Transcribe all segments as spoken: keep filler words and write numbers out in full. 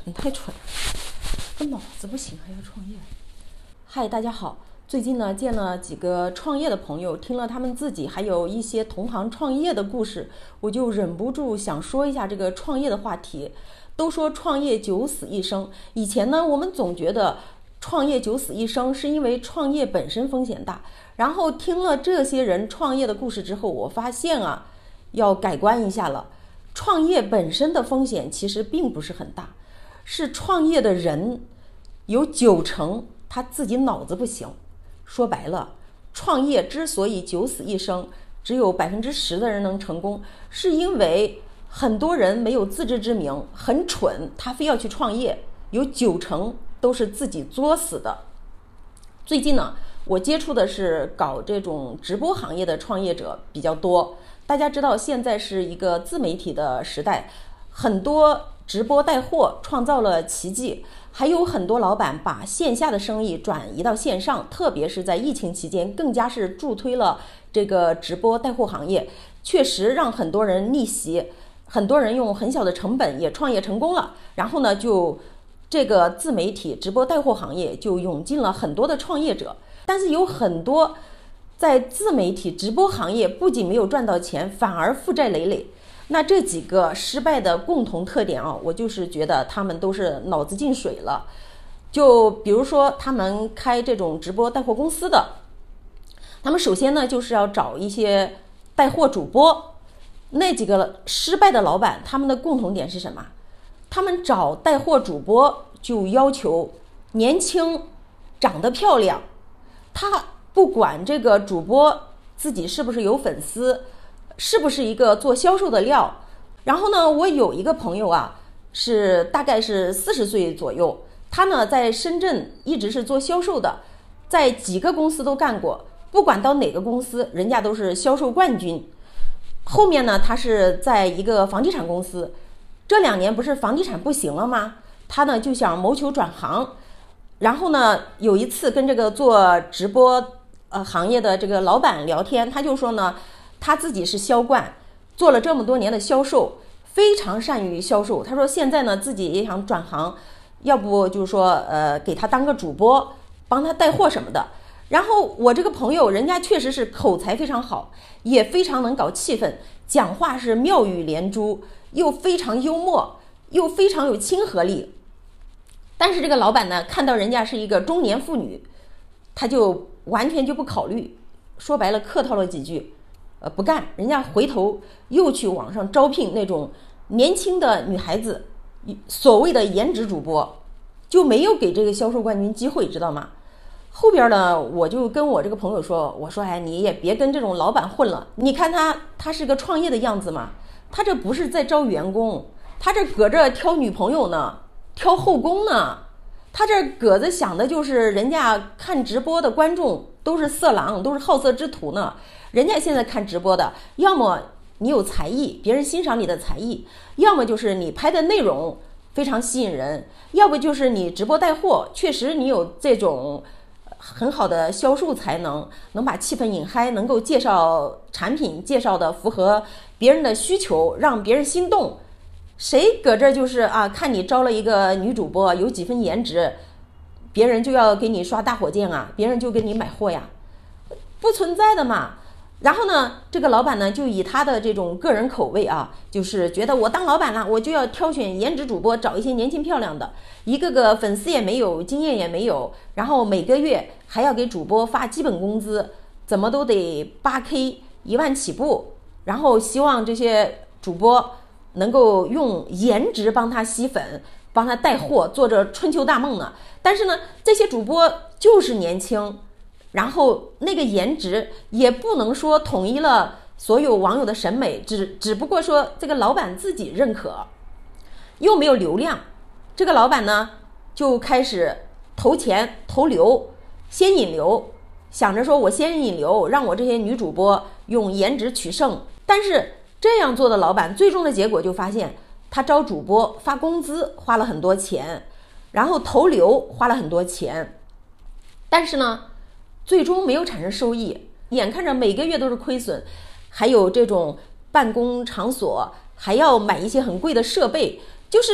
你太蠢了，这脑子不行还要创业。嗨，大家好，最近呢见了几个创业的朋友，听了他们自己还有一些同行创业的故事，我就忍不住想说一下这个创业的话题。都说创业九死一生，以前呢我们总觉得创业九死一生是因为创业本身风险大，然后听了这些人创业的故事之后，我发现啊要改观一下了。创业本身的风险其实并不是很大，是创业的人有九成他自己脑子不行。说白了，创业之所以九死一生，只有百分之十的人能成功，是因为很多人没有自知之明，很蠢，他非要去创业，有九成都是自己作死的。最近呢，我接触的是搞这种直播行业的创业者比较多。大家知道现在是一个自媒体的时代，很多直播带货创造了奇迹，还有很多老板把线下的生意转移到线上，特别是在疫情期间更加是助推了这个直播带货行业，确实让很多人逆袭，很多人用很小的成本也创业成功了。然后呢，就这个自媒体直播带货行业就涌进了很多的创业者，但是有很多在自媒体直播行业不仅没有赚到钱，反而负债累累。那这几个失败的共同特点啊，我就是觉得他们都是脑子进水了。就比如说他们开这种直播带货公司的，他们首先呢就是要找一些带货主播。那几个失败的老板，他们的共同点是什么？他们找带货主播就要求年轻，长得漂亮。他不管这个主播自己是不是有粉丝，是不是一个做销售的料。然后呢，我有一个朋友啊，是大概是四十岁左右，他呢在深圳一直是做销售的，在几个公司都干过，不管到哪个公司，人家都是销售冠军。后面呢，他是在一个房地产公司，这两年不是房地产不行了吗？他呢就想谋求转行，然后呢有一次跟这个做直播呃行业的这个老板聊天，他就说呢，他自己是销冠，做了这么多年的销售，非常善于销售。他说现在呢自己也想转行，要不就是说呃给他当个主播，帮他带货什么的。然后我这个朋友人家确实是口才非常好，也非常能搞气氛，讲话是妙语连珠，又非常幽默，又非常有亲和力。但是这个老板呢，看到人家是一个中年妇女，他就完全就不考虑，说白了客套了几句，呃不干，人家回头又去网上招聘那种年轻的女孩子，所谓的颜值主播，就没有给这个销售冠军机会，知道吗？后边呢，我就跟我这个朋友说，我说哎，你也别跟这种老板混了。你看他，他是个创业的样子嘛，他这不是在招员工，他这搁这挑女朋友呢，挑后宫呢。他这搁着想的就是人家看直播的观众都是色狼，都是好色之徒呢。人家现在看直播的，要么你有才艺，别人欣赏你的才艺，要么就是你拍的内容非常吸引人，要不就是你直播带货，确实你有这种很好的销售才能，能把气氛引嗨，能够介绍产品，介绍的符合别人的需求，让别人心动。谁搁这就是啊，看你招了一个女主播，有几分颜值，别人就要给你刷大火箭啊，别人就给你买货呀，不存在的嘛。然后呢，这个老板呢就以他的这种个人口味啊，就是觉得我当老板了，我就要挑选颜值主播，找一些年轻漂亮的，一个个粉丝也没有，经验也没有，然后每个月还要给主播发基本工资，怎么都得 八 K 一万起步，然后希望这些主播能够用颜值帮他吸粉，帮他带货，做着春秋大梦呢。但是呢，这些主播就是年轻，然后那个颜值也不能说统一了所有网友的审美，只只不过说这个老板自己认可，又没有流量。这个老板呢就开始投钱投流，先引流，想着说我先引流，让我这些女主播用颜值取胜。但是这样做的老板，最终的结果就发现，他招主播发工资花了很多钱，然后投流花了很多钱，但是呢最终没有产生收益，眼看着每个月都是亏损，还有这种办公场所还要买一些很贵的设备，就是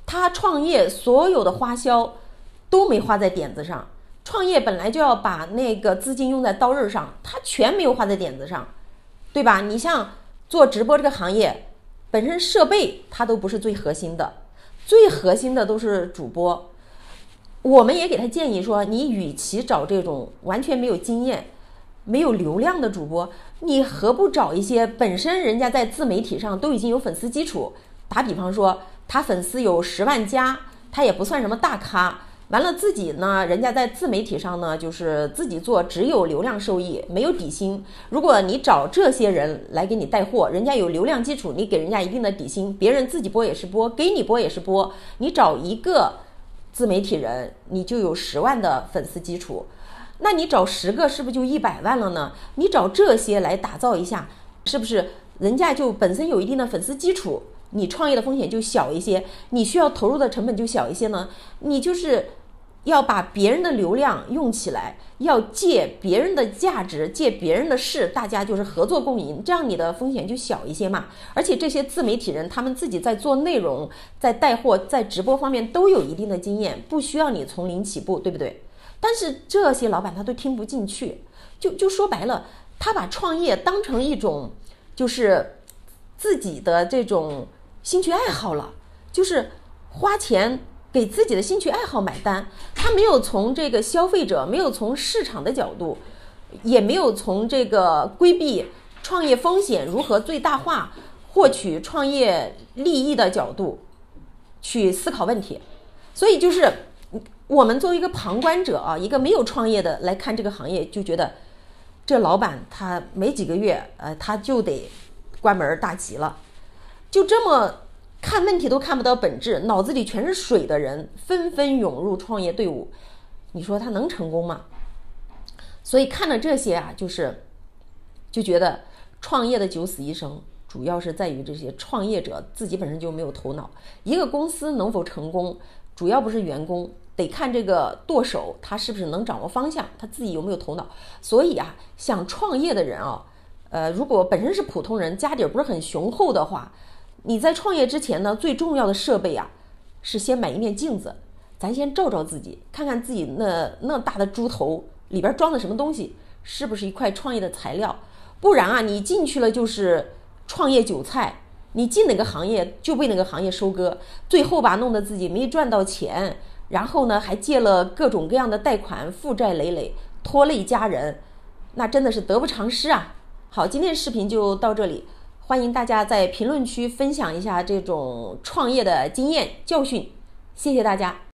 他创业所有的花销都没花在点子上，创业本来就要把那个资金用在刀刃上，他全没有花在点子上，对吧？你像做直播这个行业，本身设备它都不是最核心的，最核心的都是主播。我们也给他建议说，你与其找这种完全没有经验、没有流量的主播，你何不找一些本身人家在自媒体上都已经有粉丝基础？打比方说，他粉丝有十万加，他也不算什么大咖。完了自己呢，人家在自媒体上呢，就是自己做，只有流量收益，没有底薪。如果你找这些人来给你带货，人家有流量基础，你给人家一定的底薪，别人自己播也是播，给你播也是播。你找一个自媒体人，你就有十万的粉丝基础，那你找十个是不是就一百万了呢？你找这些来打造一下，是不是人家就本身有一定的粉丝基础？你创业的风险就小一些，你需要投入的成本就小一些呢？你就是要把别人的流量用起来，要借别人的价值，借别人的势，大家就是合作共赢，这样你的风险就小一些嘛。而且这些自媒体人他们自己在做内容，在带货，在直播方面都有一定的经验，不需要你从零起步，对不对？但是这些老板他都听不进去，就就说白了，他把创业当成一种就是自己的这种兴趣爱好了，就是花钱给自己的兴趣爱好买单。他没有从这个消费者，没有从市场的角度，也没有从这个规避创业风险如何最大化获取创业利益的角度去思考问题。所以就是我们作为一个旁观者啊，一个没有创业的来看这个行业，就觉得这老板他没几个月呃他就得关门大吉了。就这么看问题都看不到本质，脑子里全是水的人纷纷涌入创业队伍，你说他能成功吗？所以看了这些啊，就是就觉得创业的九死一生主要是在于这些创业者自己本身就没有头脑。一个公司能否成功，主要不是员工，得看这个舵手他是不是能掌握方向，他自己有没有头脑。所以啊，想创业的人啊，呃，如果本身是普通人，家底不是很雄厚的话，你在创业之前呢，最重要的设备啊，是先买一面镜子，咱先照照自己，看看自己那那大的猪头里边装的什么东西，是不是一块创业的材料。不然啊，你进去了就是创业韭菜，你进哪个行业就被哪个行业收割，最后吧弄得自己没赚到钱，然后呢还借了各种各样的贷款，负债累累，拖累家人，那真的是得不偿失啊。好，今天视频就到这里，欢迎大家在评论区分享一下这种创业的经验教训，谢谢大家。